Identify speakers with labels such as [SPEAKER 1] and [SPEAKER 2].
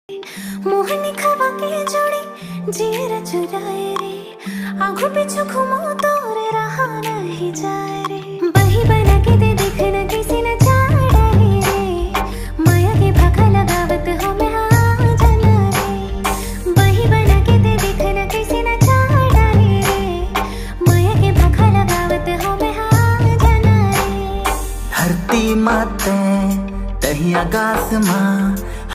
[SPEAKER 1] मोहनी खवा के जोड़ी जीर चुराए रे, आंखों पीछू घुमो तोरे रहा नहीं जाए रे। बही बना के दे देखना किसी न चाड़ाए रे, माया के भागा लगावत हो मैं आ जाना रे। बही बना के दे देखना किसी न चाड़ाए रे, माया के भागा लगावत हो मैं आ जाना रे।
[SPEAKER 2] धरती माते तही आकाश माँ